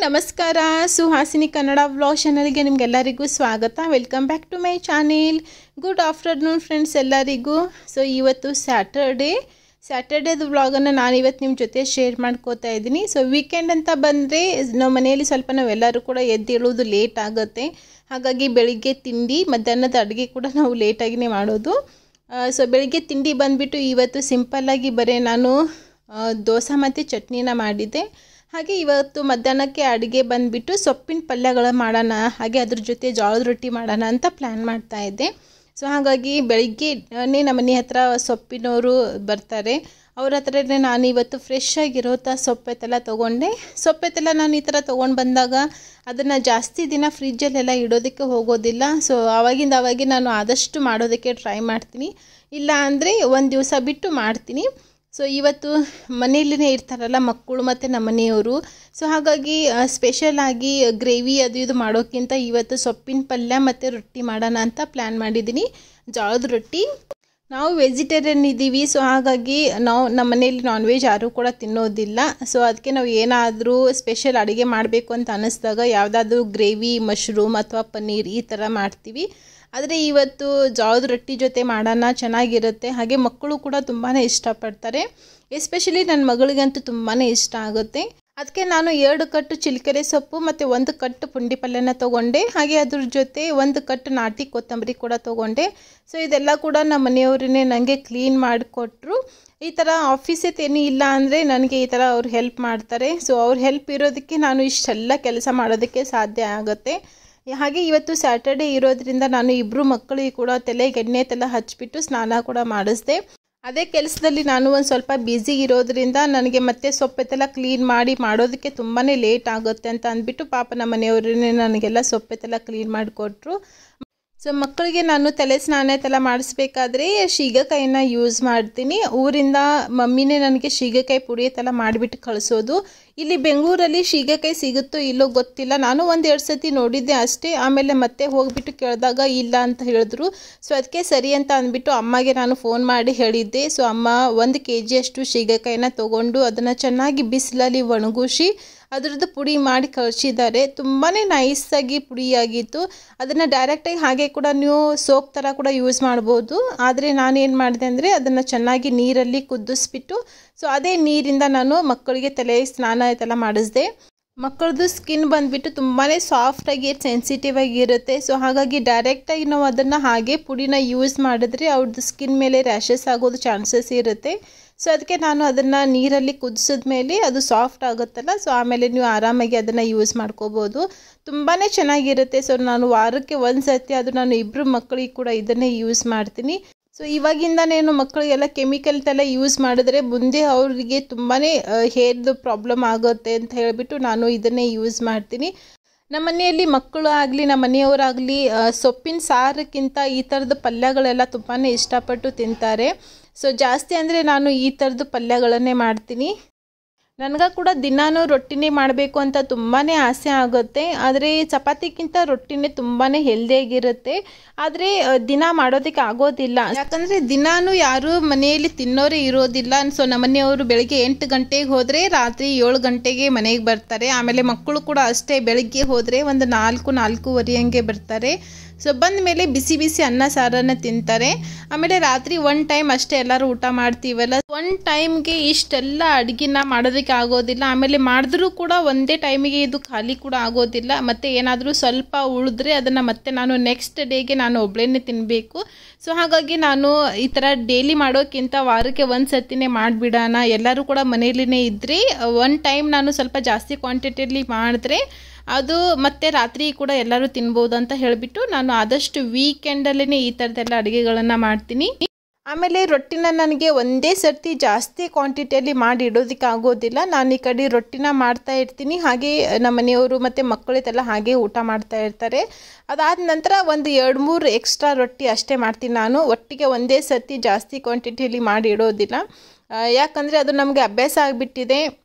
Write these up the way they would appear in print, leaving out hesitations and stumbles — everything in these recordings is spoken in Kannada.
ನಮಸ್ಕಾರ ಸುಹಾಸಿನಿ ಕನ್ನಡ ವ್ಲಾಗ್ ಚಾನಲ್ಗೆ ನಿಮಗೆಲ್ಲರಿಗೂ ಸ್ವಾಗತ. Welcome back to my channel. Good afternoon friends ಎಲ್ಲರಿಗೂ. ಸೊ ಇವತ್ತು ಸ್ಯಾಟರ್ಡೇದು ವ್ಲಾಗನ್ನು ನಾನು ಇವತ್ತು ನಿಮ್ಮ ಜೊತೆ ಶೇರ್ ಮಾಡ್ಕೋತಾ ಇದ್ದೀನಿ. ಸೊ ವೀಕೆಂಡ್ ಅಂತ ಬಂದರೆ ನಮ್ಮ ಮನೆಯಲ್ಲಿ ಸ್ವಲ್ಪ ನಾವೆಲ್ಲರೂ ಕೂಡ ಎದ್ದೇಳೋದು ಲೇಟ್ ಆಗುತ್ತೆ. ಹಾಗಾಗಿ ಬೆಳಿಗ್ಗೆ ತಿಂಡಿ ಮಧ್ಯಾಹ್ನದ ಅಡುಗೆ ಕೂಡ ನಾವು ಲೇಟಾಗಿಯೇ ಮಾಡೋದು. ಸೊ ಬೆಳಿಗ್ಗೆ ತಿಂಡಿ ಬಂದುಬಿಟ್ಟು ಇವತ್ತು ಸಿಂಪಲ್ಲಾಗಿ ಬರೀ ನಾನು ದೋಸೆ ಮತ್ತು ಚಟ್ನಿನ ಮಾಡಿದ್ದೆ. ಹಾಗೆ ಇವತ್ತು ಮಧ್ಯಾಹ್ನಕ್ಕೆ ಅಡುಗೆ ಬಂದುಬಿಟ್ಟು ಸೊಪ್ಪಿನ ಪಲ್ಯಗಳು ಮಾಡೋಣ, ಹಾಗೆ ಅದ್ರ ಜೊತೆ ಜೋಳದ ರೊಟ್ಟಿ ಮಾಡೋಣ ಅಂತ ಪ್ಲ್ಯಾನ್ ಮಾಡ್ತಾಯಿದ್ದೆ. ಸೊ ಹಾಗಾಗಿ ಬೆಳಿಗ್ಗೆನೇ ನಮ್ಮ ಮನೆ ಹತ್ರ ಸೊಪ್ಪಿನವರು ಬರ್ತಾರೆ. ಅವ್ರ ಹತ್ರನೇ ನಾನು ಇವತ್ತು ಫ್ರೆಶ್ ಆಗಿರೋಂಥ ಸೊಪ್ಪೆತ್ತೆಲ್ಲ ತೊಗೊಂಡೆ. ಸೊಪ್ಪೆತ್ತೆಲ್ಲ ನಾನು ಈ ಥರ ತೊಗೊಂಡು ಬಂದಾಗ ಅದನ್ನು ಜಾಸ್ತಿ ದಿನ ಫ್ರಿಜ್ಜಲ್ಲೆಲ್ಲ ಇಡೋದಕ್ಕೆ ಹೋಗೋದಿಲ್ಲ. ಸೊ ಆವಾಗಿಂದ ನಾನು ಆದಷ್ಟು ಮಾಡೋದಕ್ಕೆ ಟ್ರೈ ಮಾಡ್ತೀನಿ, ಇಲ್ಲ ಅಂದರೆ ಒಂದು ದಿವಸ ಬಿಟ್ಟು ಮಾಡ್ತೀನಿ. ಸೊ ಇವತ್ತು ಮನೆಯಲ್ಲೇ ಇರ್ತಾರಲ್ಲ ಮಕ್ಕಳು ಮತ್ತು ನಮ್ಮ ಮನೆಯವರು. ಸೊ ಹಾಗಾಗಿ ಸ್ಪೆಷಲಾಗಿ ಗ್ರೇವಿ ಅದು ಇದು ಮಾಡೋಕ್ಕಿಂತ ಇವತ್ತು ಸೊಪ್ಪಿನ ಪಲ್ಯ ಮತ್ತು ರೊಟ್ಟಿ ಮಾಡೋಣ ಅಂತ ಪ್ಲ್ಯಾನ್ ಮಾಡಿದ್ದೀನಿ, ಜೋಳದ ರೊಟ್ಟಿ. ನಾವು ವೆಜಿಟೇರಿಯನ್ ಇದ್ದೀವಿ. ಸೊ ಹಾಗಾಗಿ ನಾವು ನಮ್ಮ ಮನೆಯಲ್ಲಿ ನಾನ್ ವೆಜ್ ಯಾರೂ ಕೂಡ ತಿನ್ನೋದಿಲ್ಲ. ಸೊ ಅದಕ್ಕೆ ನಾವು ಏನಾದರೂ ಸ್ಪೆಷಲ್ ಅಡುಗೆ ಮಾಡಬೇಕು ಅಂತ ಅನ್ನಿಸ್ದಾಗ ಯಾವುದಾದ್ರೂ ಗ್ರೇವಿ, ಮಶ್ರೂಮ್ ಅಥವಾ ಪನ್ನೀರ್ ಈ ಥರ ಮಾಡ್ತೀವಿ. ಆದರೆ ಇವತ್ತು ಜೋಳದ ರೊಟ್ಟಿ ಜೊತೆ ಮಾಡೋಣ, ಚೆನ್ನಾಗಿರುತ್ತೆ. ಹಾಗೆ ಮಕ್ಕಳು ಕೂಡ ತುಂಬಾ ಇಷ್ಟಪಡ್ತಾರೆ. ಎಸ್ಪೆಷಲಿ ನನ್ನ ಮಗಳಿಗಂತೂ ತುಂಬಾ ಇಷ್ಟ ಆಗುತ್ತೆ. ಅದಕ್ಕೆ ನಾನು 2 ಕಟ್ಟು ಚಿಲ್ಕೆರೆ ಸೊಪ್ಪು ಮತ್ತು 1 ಕಟ್ಟು ಪುಂಡಿ ಪಲ್ಯನ ತೊಗೊಂಡೆ. ಹಾಗೆ ಅದ್ರ ಜೊತೆ 1 ಕಟ್ಟು ನಾಟಿ ಕೊತ್ತಂಬರಿ ಕೂಡ ತೊಗೊಂಡೆ. ಸೊ ಇದೆಲ್ಲ ಕೂಡ ನಮ್ಮ ಮನೆಯವರನ್ನೇ ನನಗೆ ಕ್ಲೀನ್ ಮಾಡಿಕೊಟ್ರು. ಈ ಥರ ಆಫೀಸೇನು ಇಲ್ಲ ಅಂದರೆ ನನಗೆ ಈ ಥರ ಅವ್ರು ಹೆಲ್ಪ್ ಮಾಡ್ತಾರೆ. ಸೊ ಅವ್ರ ಹೆಲ್ಪ್ ಇರೋದಕ್ಕೆ ನಾನು ಇಷ್ಟೆಲ್ಲ ಕೆಲಸ ಮಾಡೋದಕ್ಕೆ ಸಾಧ್ಯ ಆಗುತ್ತೆ. ಹಾಗೆ ಇವತ್ತು ಸ್ಯಾಟರ್ಡೇ ಇರೋದ್ರಿಂದ ನಾನು ಇಬ್ಬರು ಮಕ್ಕಳಿಗೆ ಕೂಡ ತಲೆಗೆ ಎಣ್ಣೆ ಎಲ್ಲ ಹಚ್ಚಿಬಿಟ್ಟು ಸ್ನಾನ ಕೂಡ ಮಾಡಿಸ್ದೆ. ಅದೇ ಕೆಲಸದಲ್ಲಿ ನಾನು ಒಂದು ಸ್ವಲ್ಪ ಬ್ಯುಸಿ ಇರೋದ್ರಿಂದ ನನಗೆ ಮತ್ತೆ ಸೊಪ್ಪೆತ್ತೆಲ್ಲ ಕ್ಲೀನ್ ಮಾಡೋದಕ್ಕೆ ತುಂಬಾ ಲೇಟ್ ಆಗುತ್ತೆ ಅಂತ ಅಂದ್ಬಿಟ್ಟು ಪಾಪ ನಮ್ಮ ಮನೆಯವರನ್ನೇ ನನಗೆಲ್ಲ ಸೊಪ್ಪೆತ್ತೆಲ್ಲ ಕ್ಲೀನ್ ಮಾಡಿಕೊಟ್ರು. ಸೊ ಮಕ್ಕಳಿಗೆ ನಾನು ತಲೆ ಸ್ನಾನ ಎಲ್ಲ ಮಾಡಿಸ್ಬೇಕಾದ್ರೆ ಶೀಗಕಾಯಿನ ಯೂಸ್ ಮಾಡ್ತೀನಿ. ಊರಿಂದ ಮಮ್ಮಿನೇ ನನಗೆ ಶೀಗಕಾಯಿ ಪುಡಿ ಎಲ್ಲ ಮಾಡಿಬಿಟ್ಟು ಕಳಿಸೋದು. ಇಲ್ಲಿ ಬೆಂಗಳೂರಲ್ಲಿ ಶೀಗಕಾಯಿ ಸಿಗುತ್ತೋ ಇಲ್ಲೋ ಗೊತ್ತಿಲ್ಲ. ನಾನು 1-2 ಸತಿ ನೋಡಿದ್ದೆ ಅಷ್ಟೇ. ಆಮೇಲೆ ಮತ್ತೆ ಹೋಗಿಬಿಟ್ಟು ಕೇಳಿದಾಗ ಇಲ್ಲ ಅಂತ ಹೇಳಿದ್ರು. ಸೊ ಅದಕ್ಕೆ ಸರಿ ಅಂತ ಅಂದ್ಬಿಟ್ಟು ಅಮ್ಮಗೆ ನಾನು ಫೋನ್ ಮಾಡಿ ಹೇಳಿದ್ದೆ. ಸೊ ಅಮ್ಮ 1 kg ಅಷ್ಟು ಶೀಗಕಾಯಿನ ತೊಗೊಂಡು ಅದನ್ನು ಚೆನ್ನಾಗಿ ಬಿಸಿಲಲ್ಲಿ ಒಣಗಿಸಿ ಅದರದ್ದು ಪುಡಿ ಮಾಡಿ ಕಳಿಸಿದ್ದಾರೆ. ತುಂಬಾ ನೈಸಾಗಿ ಪುಡಿಯಾಗಿತ್ತು. ಅದನ್ನು ಡೈರೆಕ್ಟಾಗಿ ಹಾಗೆ ಕೂಡ ನೀವು ಸೋಪ್ ಥರ ಕೂಡ ಯೂಸ್ ಮಾಡ್ಬೋದು. ಆದರೆ ನಾನೇನು ಮಾಡಿದೆ ಅಂದರೆ ಅದನ್ನು ಚೆನ್ನಾಗಿ ನೀರಲ್ಲಿ ಕುದಿಸ್ಬಿಟ್ಟು ಸೊ ಅದೇ ನೀರಿಂದ ನಾನು ಮಕ್ಕಳಿಗೆ ತಲೆ ಸ್ನಾನ ಎಲ್ಲ ಮಾಡಿಸ್ದೆ. ಮಕ್ಕಳದ್ದು ಸ್ಕಿನ್ ಬಂದುಬಿಟ್ಟು ತುಂಬಾ ಸಾಫ್ಟಾಗಿ ಸೆನ್ಸಿಟಿವ್ ಆಗಿರುತ್ತೆ. ಸೊ ಹಾಗಾಗಿ ಡೈರೆಕ್ಟಾಗಿ ನಾವು ಅದನ್ನು ಹಾಗೆ ಪುಡಿನ ಯೂಸ್ ಮಾಡಿದ್ರೆ ಅವ್ರದ್ದು ಸ್ಕಿನ್ ಮೇಲೆ ರ್ಯಾಷಸ್ ಆಗೋದು ಚಾನ್ಸಸ್ ಇರುತ್ತೆ. ಸೊ ಅದಕ್ಕೆ ನಾನು ಅದನ್ನು ನೀರಲ್ಲಿ ಕುದಿಸಿದ ಮೇಲೆ ಅದು ಸಾಫ್ಟ್ ಆಗುತ್ತಲ್ಲ, ಸೊ ಆಮೇಲೆ ನೀವು ಆರಾಮಾಗಿ ಅದನ್ನು ಯೂಸ್ ಮಾಡ್ಕೋಬೋದು. ತುಂಬಾ ಚೆನ್ನಾಗಿರುತ್ತೆ. ಸೊ ನಾನು ವಾರಕ್ಕೆ 1 ಸತಿ ಅದು ನಾನು ಇಬ್ಬರು ಮಕ್ಕಳಿಗೆ ಕೂಡ ಇದನ್ನೇ ಯೂಸ್ ಮಾಡ್ತೀನಿ. ಸೊ ಇವಾಗಿಂದನೇನು ಮಕ್ಕಳಿಗೆಲ್ಲ ಕೆಮಿಕಲ್ ಎಲ್ಲ ಯೂಸ್ ಮಾಡಿದ್ರೆ ಮುಂದೆ ಅವರಿಗೆ ತುಂಬಾ ಹೇರ್ದು ಪ್ರಾಬ್ಲಮ್ ಆಗುತ್ತೆ ಅಂತ ಹೇಳಿಬಿಟ್ಟು ನಾನು ಇದನ್ನೇ ಯೂಸ್ ಮಾಡ್ತೀನಿ. ನಮ್ಮ ಮನೆಯಲ್ಲಿ ಮಕ್ಕಳು ಆಗಲಿ ನಮ್ಮ ಮನೆಯವರಾಗಲಿ ಸೊಪ್ಪಿನ ಸಾರಕ್ಕಿಂತ ಈ ಥರದ ಪಲ್ಯಗಳೆಲ್ಲ ತುಂಬಾ ಇಷ್ಟಪಟ್ಟು ತಿಂತಾರೆ. ಸೊ ಜಾಸ್ತಿ ಅಂದರೆ ನಾನು ಈ ಥರದ್ದು ಪಲ್ಯಗಳನ್ನೇ ಮಾಡ್ತೀನಿ. ನನಗೆ ಕೂಡ ದಿನಾನು ರೊಟ್ಟಿನೇ ಮಾಡಬೇಕು ಅಂತ ತುಂಬಾ ಆಸೆ ಆಗುತ್ತೆ. ಆದರೆ ಚಪಾತಿಗಿಂತ ರೊಟ್ಟಿನೇ ತುಂಬಾ ಹೆಲ್ದಿಯಾಗಿರುತ್ತೆ. ಆದರೆ ದಿನ ಮಾಡೋದಕ್ಕೆ ಆಗೋದಿಲ್ಲ, ಯಾಕಂದರೆ ದಿನಾನು ಯಾರು ಮನೆಯಲ್ಲಿ ತಿನ್ನೋರೇ ಇರೋದಿಲ್ಲ. ಸೊ ನಮ್ಮ ಮನೆಯವರು ಬೆಳಗ್ಗೆ 8 ಗಂಟೆಗೆ ಹೋದರೆ ರಾತ್ರಿ 7 ಗಂಟೆಗೆ ಮನೆಗೆ ಬರ್ತಾರೆ. ಆಮೇಲೆ ಮಕ್ಕಳು ಕೂಡ ಅಷ್ಟೇ, ಬೆಳಗ್ಗೆ ಹೋದರೆ ಒಂದು 4-4:15 ಹಂಗೆ ಬರ್ತಾರೆ. ಸೊ ಬಂದ ಮೇಲೆ ಬಿಸಿ ಬಿಸಿ ಅನ್ನ ಸಾರನ್ನು ತಿಂತಾರೆ. ಆಮೇಲೆ ರಾತ್ರಿ 1 ಟೈಮ್ ಅಷ್ಟೇ ಎಲ್ಲರೂ ಊಟ ಮಾಡ್ತೀವಲ್ಲ, 1 ಟೈಮ್ಗೆ ಇಷ್ಟೆಲ್ಲ ಅಡುಗೆನ ಮಾಡೋದಕ್ಕೆ ಆಗೋದಿಲ್ಲ. ಆಮೇಲೆ ಮಾಡಿದ್ರೂ ಕೂಡ ಒಂದೇ ಟೈಮಿಗೆ ಇದು ಖಾಲಿ ಕೂಡ ಆಗೋದಿಲ್ಲ. ಮತ್ತು ಏನಾದರೂ ಸ್ವಲ್ಪ ಉಳಿದ್ರೆ ಅದನ್ನು ಮತ್ತೆ ನಾನು ನೆಕ್ಸ್ಟ್ ಡೇಗೆ ನಾನು ಒಬ್ಬಳೇನೆ ತಿನ್ನಬೇಕು. ಸೊ ಹಾಗಾಗಿ ನಾನು ಈ ಥರ ಡೈಲಿ ಮಾಡೋಕ್ಕಿಂತ ವಾರಕ್ಕೆ 1 ಸತಿನೇ ಮಾಡಿಬಿಡೋಣ, ಎಲ್ಲರೂ ಕೂಡ ಮನೆಯಲ್ಲಿನೇ ಇದ್ದರೆ 1 ಟೈಮ್ ನಾನು ಸ್ವಲ್ಪ ಜಾಸ್ತಿ ಕ್ವಾಂಟಿಟಿಯಲ್ಲಿ ಮಾಡಿದ್ರೆ ಅದು ಮತ್ತೆ ರಾತ್ರಿ ಕೂಡ ಎಲ್ಲರೂ ತಿನ್ಬೋದು ಅಂತ ಹೇಳಿಬಿಟ್ಟು ನಾನು ಆದಷ್ಟು ವೀಕೆಂಡಲ್ಲೇ ಈ ಥರದ್ದೆಲ್ಲ ಅಡುಗೆಗಳನ್ನು ಮಾಡ್ತೀನಿ. ಆಮೇಲೆ ರೊಟ್ಟಿನ ನನಗೆ ಒಂದೇ ಸರ್ತಿ ಜಾಸ್ತಿ ಕ್ವಾಂಟಿಟಿಯಲ್ಲಿ ಮಾಡಿ ಇಡೋದಕ್ಕೆ ಆಗೋದಿಲ್ಲ. ನಾನು ಈ ಕಡೆ ರೊಟ್ಟಿನ ಮಾಡ್ತಾ ಇರ್ತೀನಿ, ಹಾಗೆ ನಮ್ಮ ಮನೆಯವರು ಮತ್ತು ಮಕ್ಕಳಿಗೆಲ್ಲ ಹಾಗೆ ಊಟ ಮಾಡ್ತಾ ಇರ್ತಾರೆ. ಅದಾದ ನಂತರ ಒಂದು 2-3 ಎಕ್ಸ್ಟ್ರಾ ರೊಟ್ಟಿ ಅಷ್ಟೇ ಮಾಡ್ತೀನಿ ನಾನು. ಒಟ್ಟಿಗೆ ಒಂದೇ ಸರ್ತಿ ಜಾಸ್ತಿ ಕ್ವಾಂಟಿಟಿಯಲ್ಲಿ ಮಾಡಿ ಇಡೋದಿಲ್ಲ, ಯಾಕಂದರೆ ಅದು ನಮಗೆ ಅಭ್ಯಾಸ ಆಗಿಬಿಟ್ಟಿದೆ.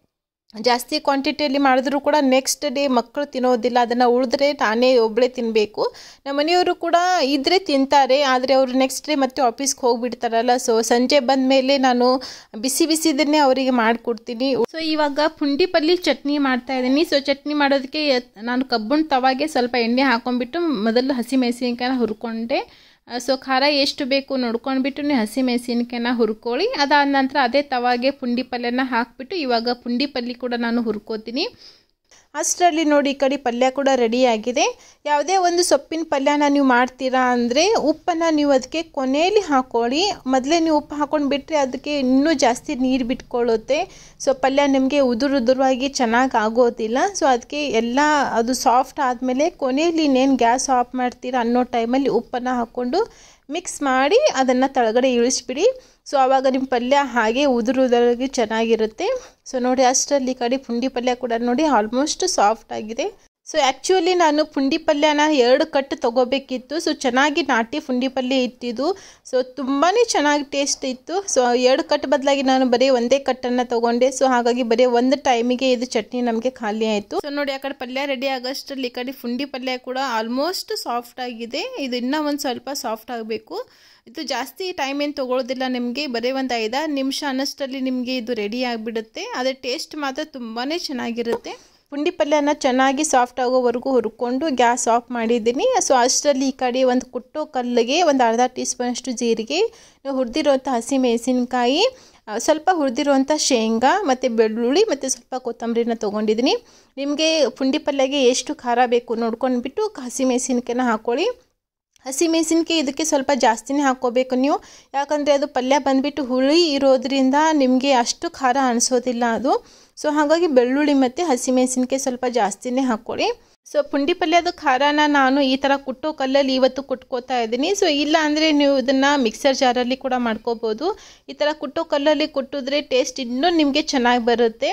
ಜಾಸ್ತಿ ಕ್ವಾಂಟಿಟಿಯಲ್ಲಿ ಮಾಡಿದ್ರೂ ಕೂಡ ನೆಕ್ಸ್ಟ್ ಡೇ ಮಕ್ಕಳು ತಿನ್ನೋದಿಲ್ಲ, ಅದನ್ನು ಉಳಿದ್ರೆ ನಾನೇ ಒಬ್ಬಳೇ ತಿನ್ನಬೇಕು. ನಮ್ಮ ಮನೆಯವರು ಕೂಡ ಇದ್ದರೆ ತಿಂತಾರೆ, ಆದರೆ ಅವರು ನೆಕ್ಸ್ಟ್ ಡೇ ಮತ್ತೆ ಆಫೀಸ್ಗೆ ಹೋಗಿಬಿಡ್ತಾರಲ್ಲ. ಸೊ ಸಂಜೆ ಬಂದ ಮೇಲೆ ನಾನು ಬಿಸಿ ಬಿಸಿದನ್ನೇ ಅವರಿಗೆ ಮಾಡಿಕೊಡ್ತೀನಿ. ಸೊ ಇವಾಗ ಪುಂಡಿ ಪಲ್ಯ ಚಟ್ನಿ ಮಾಡ್ತಾಯಿದ್ದೀನಿ. ಸೊ ಚಟ್ನಿ ಮಾಡೋದಕ್ಕೆ ನಾನು ಕಬ್ಬುಣ ತವಾಗೆ ಸ್ವಲ್ಪ ಎಣ್ಣೆ ಹಾಕೊಂಡ್ಬಿಟ್ಟು ಮೊದಲು ಹಸಿಮೆಣಸಿನಕಾಯಿನ ಹುರ್ಕೊಂಡೆ. ಸೊ ಖಾರ ಎಷ್ಟು ಬೇಕು ನೋಡ್ಕೊಂಡ್ಬಿಟ್ಟು ನೀವು ಹಸಿಮೆಣಸಿನಕಾಯಿನ ಹುರ್ಕೊಳ್ಳಿ. ಅದಾದ ನಂತರ ಅದೇ ತವಾಗೆ ಪುಂಡಿ ಪಲ್ಯನ ಹಾಕಿಬಿಟ್ಟು ಇವಾಗ ಪುಂಡಿ ಪಲ್ಯ ಕೂಡ ನಾನು ಹುರ್ಕೋತೀನಿ. ಅಷ್ಟರಲ್ಲಿ ನೋಡಿ ಈ ಕಡೆ ಪಲ್ಯ ಕೂಡ ರೆಡಿ ಆಗಿದೆ. ಯಾವುದೇ ಒಂದು ಸೊಪ್ಪಿನ ಪಲ್ಯನ ನೀವು ಮಾಡ್ತೀರಾ ಅಂದರೆ ಉಪ್ಪನ್ನು ನೀವು ಅದಕ್ಕೆ ಕೊನೆಯಲ್ಲಿ ಹಾಕ್ಕೊಳ್ಳಿ. ಮೊದಲೇ ನೀವು ಉಪ್ಪು ಹಾಕ್ಕೊಂಡು ಬಿಟ್ಟರೆ ಅದಕ್ಕೆ ಇನ್ನೂ ಜಾಸ್ತಿ ನೀರು ಬಿಟ್ಕೊಳ್ಳುತ್ತೆ. ಸೊ ಪಲ್ಯ ನಿಮಗೆ ಉದುರುವಾಗಿ ಚೆನ್ನಾಗಿ ಆಗೋದಿಲ್ಲ. ಸೊ ಅದಕ್ಕೆ ಎಲ್ಲ ಅದು ಸಾಫ್ಟ್ ಆದಮೇಲೆ ಕೊನೆಯಲ್ಲಿ ಇನ್ನೇನು ಗ್ಯಾಸ್ ಆಫ್ ಮಾಡ್ತೀರಾ ಅನ್ನೋ ಟೈಮಲ್ಲಿ ಉಪ್ಪನ್ನು ಹಾಕ್ಕೊಂಡು ಮಿಕ್ಸ್ ಮಾಡಿ ಅದನ್ನು ಕೆಳಗಡೆ ಇಳಿಸ್ಬಿಡಿ. ಸೊ ಆವಾಗ ನಿಮ್ಮ ಪಲ್ಯ ಹಾಗೆ ಉದುರುದಾಗಿ ಚೆನ್ನಾಗಿರುತ್ತೆ. ಸೊ ನೋಡಿ ಅಷ್ಟರಲ್ಲಿ ಈ ಕಡೆ ಪುಂಡಿ ಪಲ್ಯ ಕೂಡ ನೋಡಿ ಆಲ್ಮೋಸ್ಟ್ ಸಾಫ್ಟ್ ಆಗಿದೆ. ಸೊ ಆ್ಯಕ್ಚುಲಿ ನಾನು ಪುಂಡಿ ಪಲ್ಯನ 2 ಕಟ್ಟು ತೊಗೋಬೇಕಿತ್ತು. ಸೊ ಚೆನ್ನಾಗಿ ನಾಟಿ ಪುಂಡಿ ಪಲ್ಯ ಇಟ್ಟಿದ್ದು. ಸೊ ತುಂಬಾ ಚೆನ್ನಾಗಿ ಟೇಸ್ಟ್ ಇತ್ತು. ಸೊ 2 ಕಟ್ಟು ಬದಲಾಗಿ ನಾನು ಬರೀ 1 ಕಟ್ಟನ್ನು ತೊಗೊಂಡೆ. ಸೊ ಹಾಗಾಗಿ ಬರೀ ಒಂದು ಟೈಮಿಗೆ ಇದು ಚಟ್ನಿ ನಮಗೆ ಖಾಲಿ ಆಯಿತು. ಸೊ ನೋಡಿ ಆ ಕಡೆ ಪಲ್ಯ ರೆಡಿ ಆಗೋಷ್ಟರಲ್ಲಿ ಈ ಕಡೆ ಪುಂಡಿ ಪಲ್ಯ ಕೂಡ ಆಲ್ಮೋಸ್ಟ್ ಸಾಫ್ಟ್ ಆಗಿದೆ. ಇದು ಇನ್ನೂ ಒಂದು ಸ್ವಲ್ಪ ಸಾಫ್ಟ್ ಆಗಬೇಕು. ಇದು ಜಾಸ್ತಿ ಟೈಮ್ ಏನು ತೊಗೊಳ್ಳೋದಿಲ್ಲ ನಿಮಗೆ, ಬರೀ ಒಂದು 5-6 ನಿಮಿಷ ಅನ್ನಷ್ಟರಲ್ಲಿ ನಿಮಗೆ ಇದು ರೆಡಿ ಆಗಿಬಿಡುತ್ತೆ. ಆದರೆ ಟೇಸ್ಟ್ ಮಾತ್ರ ತುಂಬಾ ಚೆನ್ನಾಗಿರುತ್ತೆ. ಪುಂಡಿ ಪಲ್ಯನ ಚೆನ್ನಾಗಿ ಸಾಫ್ಟ್ ಆಗೋವರೆಗೂ ಹುರ್ಕೊಂಡು ಗ್ಯಾಸ್ ಆಫ್ ಮಾಡಿದ್ದೀನಿ. ಸೊ ಅಷ್ಟರಲ್ಲಿ ಈ ಕಡೆ ಒಂದು ಕುಟ್ಟೋ ಕಲ್ಲಿಗೆ ಒಂದು ಅರ್ಧ ಟೀ ಸ್ಪೂನಷ್ಟು ಜೀರಿಗೆ, ಹುರಿದಿರುವಂಥ ಹಸಿಮೆಣಸಿನಕಾಯಿ, ಸ್ವಲ್ಪ ಹುರಿದಿರುವಂಥ ಶೇಂಗಾ ಮತ್ತು ಬೆಳ್ಳುಳ್ಳಿ ಮತ್ತು ಸ್ವಲ್ಪ ಕೊತ್ತಂಬರಿನ ತೊಗೊಂಡಿದ್ದೀನಿ. ನಿಮಗೆ ಪುಂಡಿ ಪಲ್ಯಗೆ ಎಷ್ಟು ಖಾರ ಬೇಕು ನೋಡ್ಕೊಂಡ್ಬಿಟ್ಟು ಹಸಿಮೆಣಸಿನಕಾಯಿನ ಹಾಕ್ಕೊಳ್ಳಿ. ಹಸಿಮೆಣಸಿನಕಾಯಿ ಇದಕ್ಕೆ ಸ್ವಲ್ಪ ಜಾಸ್ತಿನೇ ಹಾಕ್ಕೋಬೇಕು ನೀವು, ಯಾಕಂದರೆ ಅದು ಪಲ್ಯ ಬಂದುಬಿಟ್ಟು ಹುಳಿ ಇರೋದ್ರಿಂದ ನಿಮಗೆ ಅಷ್ಟು ಖಾರ ಅನಿಸೋದಿಲ್ಲ ಅದು. ಸೊ ಹಾಗಾಗಿ ಬೆಳ್ಳುಳ್ಳಿ ಮತ್ತು ಹಸಿಮೆಣಸಿನಕಾಯಿ ಸ್ವಲ್ಪ ಜಾಸ್ತಿನೇ ಹಾಕ್ಕೊಳ್ಳಿ. ಸೊ ಪುಂಡಿ ಪಲ್ಯದ ಖಾರನ ನಾನು ಈ ಥರ ಕುಟ್ಟೋ ಕಲ್ಲಲ್ಲಿ ಇವತ್ತು ಕುಟ್ಕೋತಾ ಇದ್ದೀನಿ. ಸೊ ಇಲ್ಲ ಅಂದರೆ ನೀವು ಇದನ್ನು ಮಿಕ್ಸರ್ ಜಾರಲ್ಲಿ ಕೂಡ ಮಾಡ್ಕೋಬೋದು. ಈ ಥರ ಕುಟ್ಟೋ ಕಲ್ಲಲ್ಲಿ ಕುಟ್ಟಿದ್ರೆ ಟೇಸ್ಟ್ ಇನ್ನೂ ನಿಮಗೆ ಚೆನ್ನಾಗಿ ಬರುತ್ತೆ.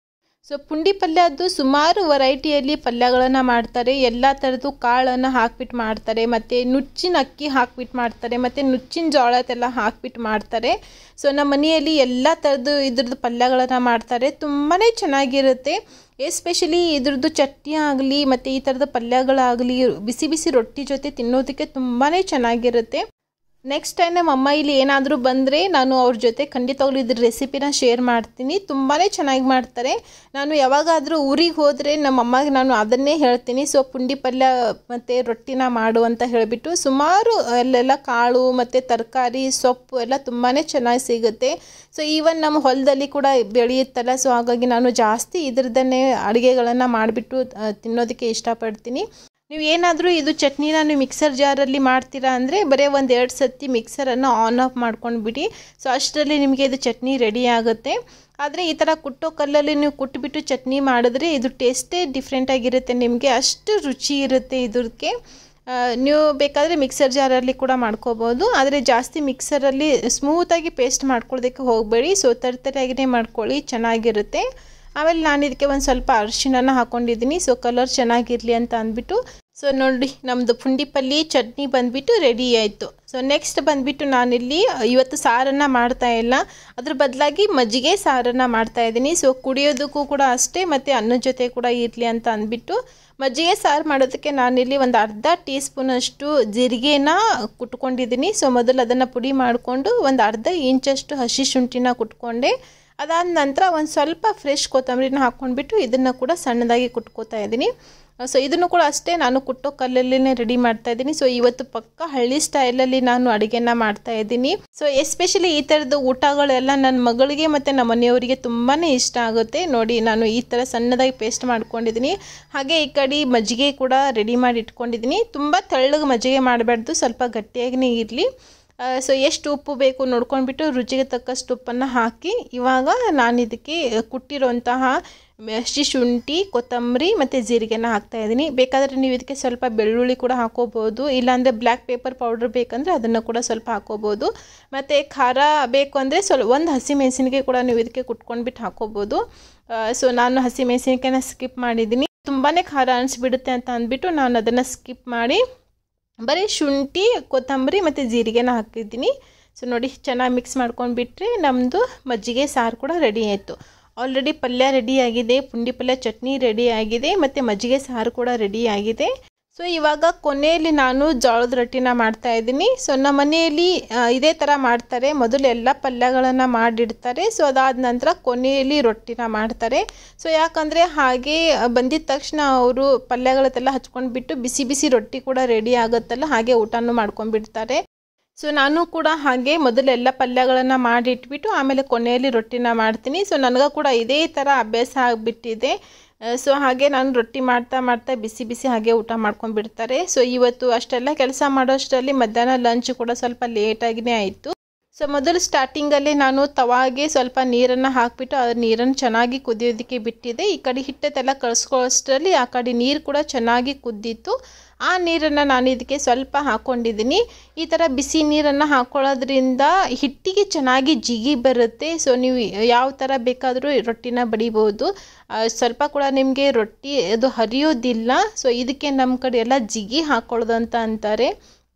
ಸೊ ಪುಂಡಿ ಪಲ್ಯದ್ದು ಸುಮಾರು ವೆರೈಟಿಯಲ್ಲಿ ಪಲ್ಯಗಳನ್ನು ಮಾಡ್ತಾರೆ. ಎಲ್ಲ ಥರದ್ದು ಕಾಳನ್ನು ಹಾಕ್ಬಿಟ್ಟು ಮಾಡ್ತಾರೆ, ಮತ್ತು ನುಚ್ಚಿನ ಅಕ್ಕಿ ಹಾಕ್ಬಿಟ್ಟು ಮಾಡ್ತಾರೆ, ಮತ್ತು ನುಚ್ಚಿನ ಜೋಳದೆಲ್ಲ ಹಾಕ್ಬಿಟ್ಟು ಮಾಡ್ತಾರೆ. ಸೊ ನಮ್ಮ ಮನೆಯಲ್ಲಿ ಎಲ್ಲ ಥರದ್ದು ಇದ್ರದ್ದು ಪಲ್ಯಗಳನ್ನು ಮಾಡ್ತಾರೆ, ತುಂಬಾ ಚೆನ್ನಾಗಿರುತ್ತೆ. ಎಸ್ಪೆಷಲಿ ಇದ್ರದ್ದು ಚಟ್ನಿ ಆಗಲಿ ಮತ್ತು ಈ ಥರದ ಪಲ್ಯಗಳಾಗಲಿ ಬಿಸಿ ಬಿಸಿ ರೊಟ್ಟಿ ಜೊತೆ ತಿನ್ನೋದಕ್ಕೆ ತುಂಬಾ ಚೆನ್ನಾಗಿರುತ್ತೆ. ನೆಕ್ಸ್ಟ್ ಟೈಮ್ ನಮ್ಮ ಅಮ್ಮ ಇಲ್ಲಿ ಏನಾದರೂ ಬಂದರೆ ನಾನು ಅವ್ರ ಜೊತೆ ಖಂಡಿತವಾಗ್ಲೂ ಇದ್ರ ರೆಸಿಪಿನ ಶೇರ್ ಮಾಡ್ತೀನಿ. ತುಂಬಾ ಚೆನ್ನಾಗಿ ಮಾಡ್ತಾರೆ. ನಾನು ಯಾವಾಗಾದರೂ ಊರಿಗೆ ಹೋದರೆ ನಮ್ಮ ಅಮ್ಮಗೆ ನಾನು ಅದನ್ನೇ ಹೇಳ್ತೀನಿ. ಸೊ ಪುಂಡಿ ಪಲ್ಯ ಮತ್ತು ರೊಟ್ಟಿನ ಮಾಡು ಅಂತ ಹೇಳಿಬಿಟ್ಟು ಸುಮಾರು ಅಲ್ಲೆಲ್ಲ ಕಾಳು ಮತ್ತು ತರಕಾರಿ ಸೊಪ್ಪು ಎಲ್ಲ ತುಂಬಾ ಚೆನ್ನಾಗಿ ಸಿಗುತ್ತೆ. ಸೊ ಈವನ್ ನಮ್ಮ ಹೊಲದಲ್ಲಿ ಕೂಡ ಬೆಳೆಯುತ್ತಲ್ಲ. ಸೊ ಹಾಗಾಗಿ ನಾನು ಜಾಸ್ತಿ ಇದ್ರದ್ದನ್ನೇ ಅಡುಗೆಗಳನ್ನು ಮಾಡಿಬಿಟ್ಟು ತಿನ್ನೋದಕ್ಕೆ ಇಷ್ಟಪಡ್ತೀನಿ. ನೀವು ಏನಾದರೂ ಇದು ಚಟ್ನಿನ ನೀವು ಮಿಕ್ಸರ್ ಜಾರಲ್ಲಿ ಮಾಡ್ತೀರಾ ಅಂದರೆ ಬರೀ 1-2 ಸತಿ ಮಿಕ್ಸರನ್ನು ಆನ್ ಆಫ್ ಮಾಡ್ಕೊಂಡು ಬಿಡಿ. ಸೊ ಅಷ್ಟರಲ್ಲಿ ನಿಮಗೆ ಇದು ಚಟ್ನಿ ರೆಡಿ ಆಗುತ್ತೆ. ಆದರೆ ಈ ಥರ ಕುಟ್ಟೋ ಕಲ್ಲಲ್ಲಿ ನೀವು ಕುಟ್ಟಿಬಿಟ್ಟು ಚಟ್ನಿ ಮಾಡಿದ್ರೆ ಇದು ಟೇಸ್ಟೇ ಡಿಫ್ರೆಂಟಾಗಿರುತ್ತೆ, ನಿಮಗೆ ಅಷ್ಟು ರುಚಿ ಇರುತ್ತೆ ಇದಕ್ಕೆ. ನೀವು ಬೇಕಾದರೆ ಮಿಕ್ಸರ್ ಜಾರಲ್ಲಿ ಕೂಡ ಮಾಡ್ಕೋಬೋದು, ಆದರೆ ಜಾಸ್ತಿ ಮಿಕ್ಸರಲ್ಲಿ ಸ್ಮೂತಾಗಿ ಪೇಸ್ಟ್ ಮಾಡ್ಕೊಳ್ಳೋದಕ್ಕೆ ಹೋಗಬೇಡಿ. ಸೊ ತರಿಯಾಗಿಯೇ ಮಾಡ್ಕೊಳ್ಳಿ, ಚೆನ್ನಾಗಿರುತ್ತೆ. ಆಮೇಲೆ ನಾನು ಇದಕ್ಕೆ ಒಂದು ಸ್ವಲ್ಪ ಅರಿಶಿಣನ ಹಾಕ್ಕೊಂಡಿದ್ದೀನಿ. ಸೊ ಕಲರ್ ಚೆನ್ನಾಗಿರಲಿ ಅಂತ ಅಂದ್ಬಿಟ್ಟು. ಸೊ ನೋಡಿ ನಮ್ಮದು ಪುಂಡಿ ಪಲ್ಯ ಚಟ್ನಿ ಬಂದುಬಿಟ್ಟು ರೆಡಿ ಆಯಿತು. ಸೊ ನೆಕ್ಸ್ಟ್ ಬಂದುಬಿಟ್ಟು ನಾನಿಲ್ಲಿ ಇವತ್ತು ಸಾರನ್ನು ಮಾಡ್ತಾಯಿಲ್ಲ, ಅದ್ರ ಬದಲಾಗಿ ಮಜ್ಜಿಗೆ ಸಾರನ್ನು ಮಾಡ್ತಾಯಿದ್ದೀನಿ. ಸೊ ಕುಡಿಯೋದಕ್ಕೂ ಕೂಡ ಅಷ್ಟೇ ಮತ್ತು ಅನ್ನದ ಜೊತೆ ಕೂಡ ಇರಲಿ ಅಂತ ಅಂದ್ಬಿಟ್ಟು ಮಜ್ಜಿಗೆ ಸಾರು ಮಾಡೋದಕ್ಕೆ ನಾನಿಲ್ಲಿ ಒಂದು ಅರ್ಧ ಟೀ ಸ್ಪೂನಷ್ಟು ಜೀರಿಗೆನ ಕುಟ್ಕೊಂಡಿದ್ದೀನಿ. ಸೊ ಮೊದಲು ಅದನ್ನು ಪುಡಿ ಮಾಡಿಕೊಂಡು ಒಂದು ಅರ್ಧ ಇಂಚಷ್ಟು ಹಸಿ ಶುಂಠಿನ ಕುಟ್ಕೊಂಡೆ. ಅದಾದ ನಂತರ ಒಂದು ಸ್ವಲ್ಪ ಫ್ರೆಶ್ ಕೊತ್ತಂಬರಿನ ಹಾಕ್ಕೊಂಡ್ಬಿಟ್ಟು ಇದನ್ನು ಕೂಡ ಸಣ್ಣದಾಗಿ ಕುಟ್ಕೋತಾ ಇದ್ದೀನಿ. ಸೊ ಇದನ್ನು ಕೂಡ ಅಷ್ಟೇ ನಾನು ಕುಟ್ಟೋ ಕಲ್ಲಲ್ಲೇ ರೆಡಿ ಮಾಡ್ತಾ ಇದ್ದೀನಿ. ಸೊ ಇವತ್ತು ಪಕ್ಕ ಹಳ್ಳಿ ಸ್ಟೈಲಲ್ಲಿ ನಾನು ಅಡುಗೆನ ಮಾಡ್ತಾ ಇದ್ದೀನಿ. ಸೊ ಎಸ್ಪೆಷಲಿ ಈ ಥರದ್ದು ಊಟಗಳೆಲ್ಲ ನನ್ನ ಮಗಳಿಗೆ ಮತ್ತು ನಮ್ಮ ಮನೆಯವರಿಗೆ ತುಂಬಾ ಇಷ್ಟ ಆಗುತ್ತೆ. ನೋಡಿ ನಾನು ಈ ಥರ ಸಣ್ಣದಾಗಿ ಪೇಸ್ಟ್ ಮಾಡ್ಕೊಂಡಿದ್ದೀನಿ. ಹಾಗೆ ಈ ಕಡೆ ಮಜ್ಜಿಗೆ ಕೂಡ ರೆಡಿ ಮಾಡಿ ಇಟ್ಕೊಂಡಿದ್ದೀನಿ. ತುಂಬ ತೆಳ್ಳಗೆ ಮಜ್ಜಿಗೆ ಮಾಡಬಾರ್ದು, ಸ್ವಲ್ಪ ಗಟ್ಟಿಯಾಗಿಯೇ ಇರಲಿ. ಸೊ ಎಷ್ಟು ಉಪ್ಪು ಬೇಕು ನೋಡ್ಕೊಂಡ್ಬಿಟ್ಟು ರುಚಿಗೆ ತಕ್ಕಷ್ಟು ಉಪ್ಪನ್ನು ಹಾಕಿ ಇವಾಗ ನಾನು ಇದಕ್ಕೆ ಕುಟ್ಟಿರೋಂತಹ ಹಸಿ ಶುಂಠಿ, ಕೊತ್ತಂಬರಿ ಮತ್ತು ಜೀರಿಗೆನ ಹಾಕ್ತಾಯಿದ್ದೀನಿ. ಬೇಕಾದರೆ ನೀವು ಇದಕ್ಕೆ ಸ್ವಲ್ಪ ಬೆಳ್ಳುಳ್ಳಿ ಕೂಡ ಹಾಕೋಬೋದು, ಇಲ್ಲಾಂದರೆ ಬ್ಲ್ಯಾಕ್ ಪೇಪರ್ ಪೌಡ್ರ್ ಬೇಕಂದರೆ ಅದನ್ನು ಕೂಡ ಸ್ವಲ್ಪ ಹಾಕೋಬೋದು. ಮತ್ತು ಖಾರ ಬೇಕು ಅಂದರೆ ಒಂದು ಹಸಿಮೆಣಸಿನಕಾಯಿ ಕೂಡ ನೀವು ಇದಕ್ಕೆ ಕುಟ್ಕೊಂಡ್ಬಿಟ್ಟು ಹಾಕೋಬೋದು. ಸೊ ನಾನು ಹಸಿಮೆಣಸಿನಕಾಯಿನ ಸ್ಕಿಪ್ ಮಾಡಿದ್ದೀನಿ, ತುಂಬಾ ಖಾರ ಅನಿಸ್ಬಿಡುತ್ತೆ ಅಂತ ಅಂದ್ಬಿಟ್ಟು ನಾನು ಅದನ್ನು ಸ್ಕಿಪ್ ಮಾಡಿ ಬರೀ ಶುಂಠಿ, ಕೊತ್ತಂಬರಿ ಮತ್ತು ಜೀರಿಗೆನ ಹಾಕಿದ್ದೀನಿ. ಸೊ ನೋಡಿ ಚೆನ್ನಾಗಿ ಮಿಕ್ಸ್ ಮಾಡ್ಕೊಂಡ್ಬಿಟ್ರೆ ನಮ್ಮದು ಮಜ್ಜಿಗೆ ಸಾರು ಕೂಡ ರೆಡಿ ಆಯಿತು. ಆಲ್ರೆಡಿ ಪಲ್ಯ ರೆಡಿ ಆಗಿದೆ, ಪುಂಡಿ ಪಲ್ಯ ಚಟ್ನಿ ರೆಡಿ ಆಗಿದೆ, ಮತ್ತು ಮಜ್ಜಿಗೆ ಸಾರು ಕೂಡ ರೆಡಿ ಆಗಿದೆ. ಸೊ ಇವಾಗ ಕೊನೆಯಲ್ಲಿ ನಾನು ಜೋಳದ ರೊಟ್ಟಿನ ಮಾಡ್ತಾ ಇದ್ದೀನಿ. ಸೊ ನಮ್ಮ ಮನೆಯಲ್ಲಿ ಇದೇ ಥರ ಮಾಡ್ತಾರೆ, ಮೊದಲು ಎಲ್ಲ ಪಲ್ಯಗಳನ್ನು ಮಾಡಿಡ್ತಾರೆ. ಸೊ ಅದಾದ ನಂತರ ಕೊನೆಯಲ್ಲಿ ರೊಟ್ಟಿನ ಮಾಡ್ತಾರೆ. ಸೊ ಯಾಕಂದರೆ ಹಾಗೆ ಬಂದಿದ ತಕ್ಷಣ ಅವರು ಪಲ್ಯಗಳತ್ತೆಲ್ಲ ಹಚ್ಕೊಂಡ್ಬಿಟ್ಟು ಬಿಸಿ ಬಿಸಿ ರೊಟ್ಟಿ ಕೂಡ ರೆಡಿ ಆಗುತ್ತಲ್ಲ, ಹಾಗೆ ಊಟನೂ ಮಾಡ್ಕೊಂಡ್ಬಿಡ್ತಾರೆ. ಸೊ ನಾನು ಕೂಡ ಹಾಗೆ ಮೊದಲು ಎಲ್ಲ ಪಲ್ಯಗಳನ್ನು ಮಾಡಿಟ್ಬಿಟ್ಟು ಆಮೇಲೆ ಕೊನೆಯಲ್ಲಿ ರೊಟ್ಟಿನ ಮಾಡ್ತೀನಿ. ಸೊ ನನಗೂ ಕೂಡ ಇದೇ ಥರ ಅಭ್ಯಾಸ ಆಗಿಬಿಟ್ಟಿದೆ. ಸೊ ಹಾಗೆ ನಾನು ರೊಟ್ಟಿ ಮಾಡ್ತಾ ಬಿಸಿ ಬಿಸಿ ಹಾಗೆ ಊಟ ಮಾಡ್ಕೊಂಡ್ಬಿಡ್ತಾರೆ. ಸೊ ಇವತ್ತು ಅಷ್ಟೆಲ್ಲ ಕೆಲಸ ಮಾಡೋಷ್ಟರಲ್ಲಿ ಮಧ್ಯಾಹ್ನ ಲಂಚ್ ಕೂಡ ಸ್ವಲ್ಪ ಲೇಟಾಗಿಯೇ ಆಯಿತು. ಸೊ ಮೊದಲು ಸ್ಟಾರ್ಟಿಂಗಲ್ಲಿ ನಾನು ತವಾಗೆ ಸ್ವಲ್ಪ ನೀರನ್ನು ಹಾಕಿಬಿಟ್ಟು ಆ ನೀರನ್ನು ಚೆನ್ನಾಗಿ ಕುದಿಯೋದಕ್ಕೆ ಬಿಟ್ಟಿದ್ದೆ. ಈ ಕಡೆ ಹಿಟ್ಟೆಲ್ಲ ಕಳಿಸ್ಕೊಳ್ಳೋಷ್ಟರಲ್ಲಿ ಆ ಕಡೆ ನೀರು ಕೂಡ ಚೆನ್ನಾಗಿ ಕುದ್ದಿತ್ತು. ಆ ನೀರನ್ನು ನಾನು ಇದಕ್ಕೆ ಸ್ವಲ್ಪ ಹಾಕ್ಕೊಂಡಿದ್ದೀನಿ. ಈ ಥರ ಬಿಸಿ ನೀರನ್ನು ಹಾಕ್ಕೊಳ್ಳೋದ್ರಿಂದ ಹಿಟ್ಟಿಗೆ ಚೆನ್ನಾಗಿ ಜಿಗಿ ಬರುತ್ತೆ. ಸೊ ನೀವು ಯಾವ ಥರ ಬೇಕಾದರೂ ರೊಟ್ಟಿನ ಬಡಿಬೋದು, ಸ್ವಲ್ಪ ಕೂಡ ನಿಮಗೆ ರೊಟ್ಟಿ ಅದು ಹರಿಯೋದಿಲ್ಲ. ಸೊ ಇದಕ್ಕೆ ನಮ್ಮ ಕಡೆ ಎಲ್ಲ ಜಿಗಿ ಹಾಕ್ಕೊಳ್ಳೋದು ಅಂತ ಅಂತಾರೆ.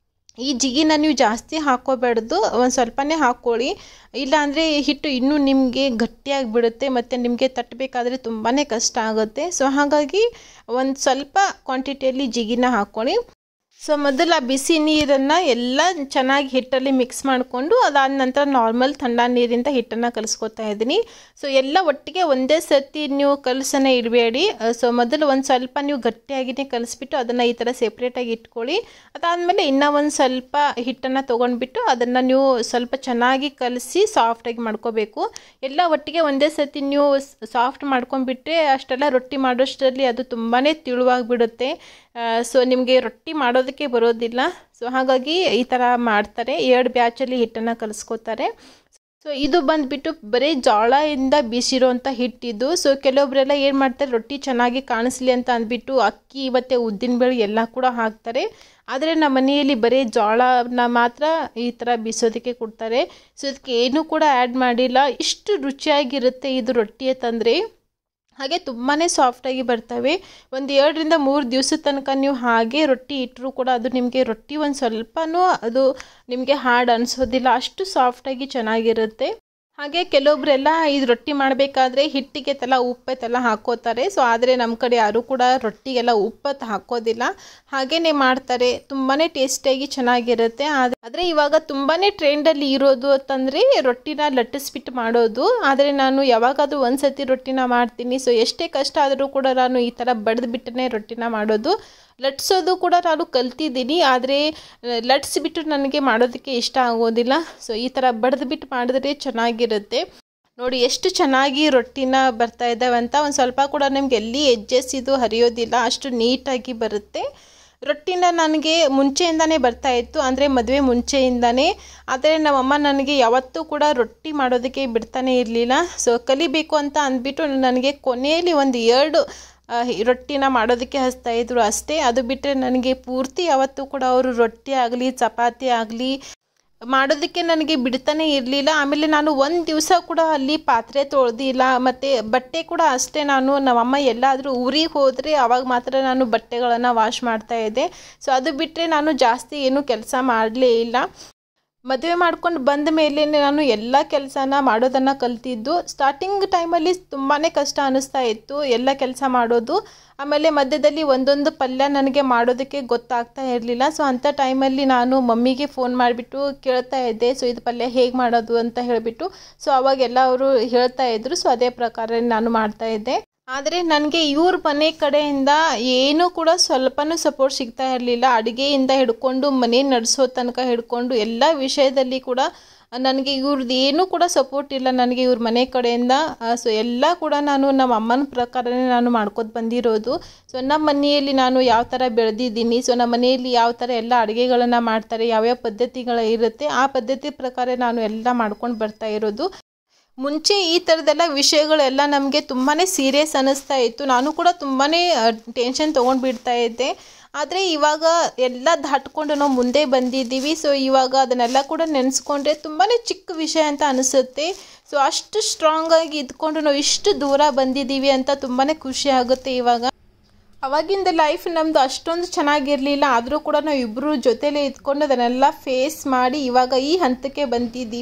ಈ ಜಿಗಿನ ನೀವು ಜಾಸ್ತಿ ಹಾಕ್ಕೋಬಾರ್ದು, ಒಂದು ಸ್ವಲ್ಪನೇ ಹಾಕ್ಕೊಳ್ಳಿ, ಇಲ್ಲಾಂದರೆ ಹಿಟ್ಟು ಇನ್ನೂ ನಿಮಗೆ ಗಟ್ಟಿಯಾಗಿ ಬಿಡುತ್ತೆ ಮತ್ತು ನಿಮಗೆ ತಟ್ಟಬೇಕಾದ್ರೆ ತುಂಬಾ ಕಷ್ಟ ಆಗುತ್ತೆ. ಸೊ ಹಾಗಾಗಿ ಒಂದು ಸ್ವಲ್ಪ ಕ್ವಾಂಟಿಟಿಯಲ್ಲಿ ಜಿಗಿನ ಹಾಕ್ಕೊಳ್ಳಿ. ಸೊ ಮೊದಲು ಆ ಬಿಸಿ ನೀರನ್ನು ಎಲ್ಲ ಚೆನ್ನಾಗಿ ಹಿಟ್ಟಲ್ಲಿ ಮಿಕ್ಸ್ ಮಾಡಿಕೊಂಡು ಅದಾದ ನಂತರ ನಾರ್ಮಲ್ ಥಂಡ ನೀರಿಂದ ಹಿಟ್ಟನ್ನು ಕಲಿಸ್ಕೊತಾ ಇದ್ದೀನಿ. ಸೊ ಎಲ್ಲ ಒಟ್ಟಿಗೆ ಒಂದೇ ಸರ್ತಿ ನೀವು ಕಲಸನೇ ಇಡಬೇಡಿ. ಸೊ ಮೊದಲು ಒಂದು ಸ್ವಲ್ಪ ನೀವು ಗಟ್ಟಿಯಾಗಿಯೇ ಕಲಿಸ್ಬಿಟ್ಟು ಅದನ್ನು ಈ ಥರ ಸೆಪ್ರೇಟಾಗಿ ಇಟ್ಕೊಳ್ಳಿ. ಅದಾದಮೇಲೆ ಇನ್ನೂ ಒಂದು ಸ್ವಲ್ಪ ಹಿಟ್ಟನ್ನು ತೊಗೊಂಡ್ಬಿಟ್ಟು ಅದನ್ನು ನೀವು ಸ್ವಲ್ಪ ಚೆನ್ನಾಗಿ ಕಲಸಿ ಸಾಫ್ಟಾಗಿ ಮಾಡ್ಕೋಬೇಕು. ಎಲ್ಲ ಒಟ್ಟಿಗೆ ಒಂದೇ ಸರ್ತಿ ನೀವು ಸಾಫ್ಟ್ ಮಾಡ್ಕೊಂಡ್ಬಿಟ್ರೆ ಅಷ್ಟೆಲ್ಲ ರೊಟ್ಟಿ ಮಾಡೋಷ್ಟರಲ್ಲಿ ಅದು ತುಂಬಾ ತಿಳುವಾಗಿಬಿಡುತ್ತೆ. ಸೊ ನಿಮಗೆ ರೊಟ್ಟಿ ಮಾಡೋದಕ್ಕೆ ಬರೋದಿಲ್ಲ. ಸೊ ಹಾಗಾಗಿ ಈ ಥರ ಮಾಡ್ತಾರೆ, 2 ಬ್ಯಾಚಲ್ಲಿ ಹಿಟ್ಟನ್ನು ಕಲಿಸ್ಕೋತಾರೆ. ಸೊ ಇದು ಬಂದುಬಿಟ್ಟು ಬರೀ ಜೋಳದಿಂದ ಬೀಸಿರೋಂಥ ಹಿಟ್ಟಿದ್ದು. ಸೊ ಕೆಲವೊಬ್ಬರೆಲ್ಲ ಏನು ಮಾಡ್ತಾರೆ, ರೊಟ್ಟಿ ಚೆನ್ನಾಗಿ ಕಾಣಿಸ್ಲಿ ಅಂತ ಅಂದ್ಬಿಟ್ಟು ಅಕ್ಕಿ ಮತ್ತು ಉದ್ದಿನಬೇಳೆ ಎಲ್ಲ ಕೂಡ ಹಾಕ್ತಾರೆ. ಆದರೆ ನಮ್ಮ ಮನೆಯಲ್ಲಿ ಬರೀ ಜೋಳನ ಮಾತ್ರ ಈ ಥರ ಬೀಸೋದಕ್ಕೆ ಕೊಡ್ತಾರೆ. ಸೊ ಇದಕ್ಕೆ ಏನೂ ಕೂಡ ಆ್ಯಡ್ ಮಾಡಿಲ್ಲ. ಇಷ್ಟು ರುಚಿಯಾಗಿರುತ್ತೆ ಇದು ರೊಟ್ಟಿ ಅಂತಂದರೆ. ಹಾಗೆ ತುಂಬಾ ಸಾಫ್ಟಾಗಿ ಬರ್ತವೆ. ಒಂದು 2 ರಿಂದ 3 ದಿವಸದ ತನಕ ನೀವು ಹಾಗೆ ರೊಟ್ಟಿ ಇಟ್ಟರೂ ಕೂಡ ಅದು ನಿಮಗೆ ರೊಟ್ಟಿ ಒಂದು ಸ್ವಲ್ಪನೂ ಅದು ನಿಮಗೆ ಹಾರ್ಡ್ ಅನಿಸೋದಿಲ್ಲ, ಅಷ್ಟು ಸಾಫ್ಟಾಗಿ ಚೆನ್ನಾಗಿರುತ್ತೆ. ಹಾಗೆ ಕೆಲವೊಬ್ಬರೆಲ್ಲ ಇದು ರೊಟ್ಟಿ ಮಾಡಬೇಕಾದ್ರೆ ಹಿಟ್ಟಿಗೆಲ್ಲ ಉಪ್ಪೆಲ್ಲ ಹಾಕೋತಾರೆ. ಸೊ ಆದರೆ ನಮ್ಮ ಕಡೆ ಯಾರೂ ಕೂಡ ರೊಟ್ಟಿಗೆಲ್ಲ ಉಪ್ಪತ್ತು ಹಾಕೋದಿಲ್ಲ, ಹಾಗೇ ಮಾಡ್ತಾರೆ. ತುಂಬಾ ಟೇಸ್ಟಿಯಾಗಿ ಚೆನ್ನಾಗಿರುತ್ತೆ. ಆದರೆ ಇವಾಗ ತುಂಬಾ ಟ್ರೆಂಡಲ್ಲಿ ಇರೋದು ಅಂತಂದರೆ ರೊಟ್ಟಿನ ಲಟ್ಟಿಸ್ಬಿಟ್ಟು ಮಾಡೋದು. ಆದರೆ ನಾನು ಯಾವಾಗಾದರೂ ಒಂದು ಸತಿ ರೊಟ್ಟಿನ ಮಾಡ್ತೀನಿ. ಸೊ ಎಷ್ಟೇ ಕಷ್ಟ ಆದರೂ ಕೂಡ ನಾನು ಈ ಥರ ಬಡಿದ್ಬಿಟ್ಟೇ ರೊಟ್ಟಿನ ಮಾಡೋದು. ಲಟ್ಸೋದು ಕೂಡ ನಾನು ಕಲ್ತಿದ್ದೀನಿ, ಆದರೆ ಲಟ್ಸಿಬಿಟ್ಟು ನನಗೆ ಮಾಡೋದಕ್ಕೆ ಇಷ್ಟ ಆಗೋದಿಲ್ಲ. ಸೊ ಈ ಥರ ಬಡಿದ್ಬಿಟ್ಟು ಮಾಡಿದ್ರೆ ಚೆನ್ನಾಗಿರುತ್ತೆ. ನೋಡಿ ಎಷ್ಟು ಚೆನ್ನಾಗಿ ರೊಟ್ಟಿನ ಬರ್ತಾ ಇದ್ದಾವೆ ಅಂತ. ಒಂದು ಸ್ವಲ್ಪ ಕೂಡ ನಿಮ್ಗೆ ಎಲ್ಲಿ ಎಡ್ಜಸ್ ಇದು ಹರಿಯೋದಿಲ್ಲ, ಅಷ್ಟು ನೀಟಾಗಿ ಬರುತ್ತೆ. ರೊಟ್ಟಿನ ನನಗೆ ಮುಂಚೆಯಿಂದನೇ ಬರ್ತಾಯಿತ್ತು, ಅಂದರೆ ಮದುವೆ ಮುಂಚೆಯಿಂದನೇ. ಆದರೆ ನಮ್ಮಮ್ಮ ನನಗೆ ಯಾವತ್ತೂ ಕೂಡ ರೊಟ್ಟಿ ಮಾಡೋದಕ್ಕೆ ಬಿಡ್ತಾನೆ ಇರಲಿಲ್ಲ. ಸೊ ಕಲಿಬೇಕು ಅಂತ ಅಂದ್ಬಿಟ್ಟು ನನಗೆ ಕೊನೆಯಲ್ಲಿ ಒಂದು 2 ರೊಟ್ಟಿನ ಮಾಡೋದಕ್ಕೆ ಹಚ್ತಾಯಿದ್ರು ಅಷ್ಟೇ. ಅದು ಬಿಟ್ಟರೆ ನನಗೆ ಪೂರ್ತಿ ಯಾವತ್ತೂ ಕೂಡ ಅವರು ರೊಟ್ಟಿ ಆಗಲಿ ಚಪಾತಿ ಆಗಲಿ ಮಾಡೋದಕ್ಕೆ ನನಗೆ ಬಿಡ್ತಾನೆ ಇರಲಿಲ್ಲ. ಆಮೇಲೆ ನಾನು ಒಂದು ದಿವಸ ಕೂಡ ಅಲ್ಲಿ ಪಾತ್ರೆ ತೊಳೆದಿಲ್ಲ, ಮತ್ತು ಬಟ್ಟೆ ಕೂಡ ಅಷ್ಟೇ. ನಮ್ಮಮ್ಮ ಎಲ್ಲಾದರೂ ಊರಿಗೆ ಹೋದರೆ ಆವಾಗ ಮಾತ್ರ ನಾನು ಬಟ್ಟೆಗಳನ್ನು ವಾಶ್ ಮಾಡ್ತಾಯಿದ್ದೆ. ಸೊ ಅದು ಬಿಟ್ಟರೆ ನಾನು ಜಾಸ್ತಿ ಏನೂ ಕೆಲಸ ಮಾಡಲೇ ಇಲ್ಲ. ಮದುವೆ ಮಾಡ್ಕೊಂಡು ಬಂದ ಮೇಲೆ ನಾನು ಎಲ್ಲ ಕೆಲಸನ ಮಾಡೋದನ್ನು ಕಲ್ತಿದ್ದು. ಸ್ಟಾರ್ಟಿಂಗ್ ಟೈಮಲ್ಲಿ ತುಂಬಾ ಕಷ್ಟ ಅನ್ನಿಸ್ತಾ ಇತ್ತು ಎಲ್ಲ ಕೆಲಸ ಮಾಡೋದು. ಆಮೇಲೆ ಮಧ್ಯದಲ್ಲಿ ಒಂದೊಂದು ಪಲ್ಯ ನನಗೆ ಮಾಡೋದಕ್ಕೆ ಗೊತ್ತಾಗ್ತಾ ಇರಲಿಲ್ಲ. ಸೊ ಅಂಥ ಟೈಮಲ್ಲಿ ನಾನು ಮಮ್ಮಿಗೆ ಫೋನ್ ಮಾಡಿಬಿಟ್ಟು ಕೇಳ್ತಾ ಇದ್ದೆ, ಸೊ ಇದು ಪಲ್ಯ ಹೇಗೆ ಮಾಡೋದು ಅಂತ ಹೇಳಿಬಿಟ್ಟು. ಸೊ ಅವಾಗೆಲ್ಲ ಅವರು ಹೇಳ್ತಾ ಇದ್ರು. ಸೊ ಅದೇ ಪ್ರಕಾರ ನಾನು ಮಾಡ್ತಾಯಿದ್ದೆ. ಆದರೆ ನನಗೆ ಇವ್ರ ಮನೆ ಕಡೆಯಿಂದ ಏನೂ ಕೂಡ ಸ್ವಲ್ಪನೂ ಸಪೋರ್ಟ್ ಸಿಗ್ತಾ ಇರಲಿಲ್ಲ. ಅಡುಗೆಯಿಂದ ಹಿಡ್ಕೊಂಡು ಮನೆ ನಡೆಸೋ ತನಕ ಹಿಡ್ಕೊಂಡು ಎಲ್ಲ ವಿಷಯದಲ್ಲಿ ಕೂಡ ನನಗೆ ಇವ್ರದ್ದು ಏನೂ ಕೂಡ ಸಪೋರ್ಟ್ ಇಲ್ಲ ನನಗೆ ಇವ್ರ ಮನೆ ಕಡೆಯಿಂದ. ಸೊ ಎಲ್ಲ ಕೂಡ ನಾನು ನಮ್ಮ ಅಮ್ಮನ ಪ್ರಕಾರನೇ ನಾನು ಮಾಡ್ಕೊತ ಬಂದಿರೋದು. ಸೊ ನಮ್ಮ ಮನೆಯಲ್ಲಿ ನಾನು ಯಾವ ಥರ ಬೆಳೆದಿದ್ದೀನಿ, ಸೊ ನಮ್ಮ ಮನೆಯಲ್ಲಿ ಯಾವ ಥರ ಎಲ್ಲ ಅಡುಗೆಗಳನ್ನು ಮಾಡ್ತಾರೆ, ಯಾವ್ಯಾವ ಪದ್ಧತಿಗಳು ಇರುತ್ತೆ, ಆ ಪದ್ಧತಿ ಪ್ರಕಾರ ನಾನು ಎಲ್ಲ ಮಾಡ್ಕೊಂಡು ಬರ್ತಾ ಇರೋದು. ಮುಂಚೆ ಈ ಥರದ್ದೆಲ್ಲ ವಿಷಯಗಳೆಲ್ಲ ನಮಗೆ ತುಂಬಾ ಸೀರಿಯಸ್ ಅನ್ನಿಸ್ತಾ ಇತ್ತು. ನಾನು ಕೂಡ ತುಂಬಾ ಟೆನ್ಷನ್ ತೊಗೊಂಡು ಬಿಡ್ತಾ ಇದ್ದೆ. ಆದರೆ ಇವಾಗ ಎಲ್ಲ ದಾಟ್ಕೊಂಡು ನಾವು ಮುಂದೆ ಬಂದಿದ್ದೀವಿ. ಸೊ ಇವಾಗ ಅದನ್ನೆಲ್ಲ ಕೂಡ ನೆನೆಸ್ಕೊಂಡ್ರೆ ತುಂಬಾ ಚಿಕ್ಕ ವಿಷಯ ಅಂತ ಅನಿಸುತ್ತೆ. ಸೊ ಅಷ್ಟು ಸ್ಟ್ರಾಂಗಾಗಿ ಇದ್ಕೊಂಡು ನಾವು ಇಷ್ಟು ದೂರ ಬಂದಿದ್ದೀವಿ ಅಂತ ತುಂಬಾ ಖುಷಿ ಆಗುತ್ತೆ ಇವಾಗ. ಅವಾಗಿಂದ ಲೈಫ್ ನಮ್ಮದು ಅಷ್ಟೊಂದು ಚೆನ್ನಾಗಿರಲಿಲ್ಲ, ಆದರೂ ಕೂಡ ನಾವು ಇಬ್ಬರು ಜೊತೆಲೇ ಇದ್ಕೊಂಡು ಅದನ್ನೆಲ್ಲ ಫೇಸ್ ಮಾಡಿ ಇವಾಗ ಈ ಹಂತಕ್ಕೆ ಬಂದಿದ್ದೀವಿ.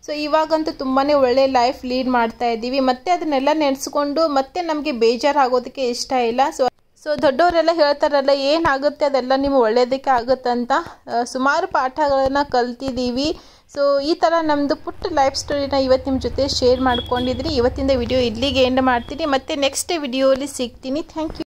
ಸೊ ಇವಾಗಂತೂ ತುಂಬಾ ಒಳ್ಳೆ ಲೈಫ್ ಲೀಡ್ ಮಾಡ್ತಾ ಇದ್ದೀವಿ. ಮತ್ತು ಅದನ್ನೆಲ್ಲ ನೆನೆಸ್ಕೊಂಡು ಮತ್ತೆ ನಮಗೆ ಬೇಜಾರಾಗೋದಕ್ಕೆ ಇಷ್ಟ ಇಲ್ಲ. ಸೊ ದೊಡ್ಡವರೆಲ್ಲ ಹೇಳ್ತಾರಲ್ಲ, ಏನಾಗುತ್ತೆ ಅದೆಲ್ಲ ನಿಮ್ಮ ಒಳ್ಳೆಯದಕ್ಕೆ ಆಗುತ್ತಂತ. ಸುಮಾರು ಪಾಠಗಳನ್ನು ಕಲ್ತಿದ್ದೀವಿ. ಸೊ ಈ ಥರ ನಮ್ಮದು ಪುಟ್ಟ ಲೈಫ್ ಸ್ಟೋರಿನ ಇವತ್ತು ನಿಮ್ಮ ಜೊತೆ ಶೇರ್ ಮಾಡ್ಕೊಂಡಿದ್ದೀನಿ. ಇವತ್ತಿಂದ ವಿಡಿಯೋ ಇಲ್ಲಿಗೆ ಎಂಡ್ ಮಾಡ್ತೀನಿ. ಮತ್ತು ನೆಕ್ಸ್ಟ್ ವಿಡಿಯೋಲಿ ಸಿಗ್ತೀನಿ. Thank you.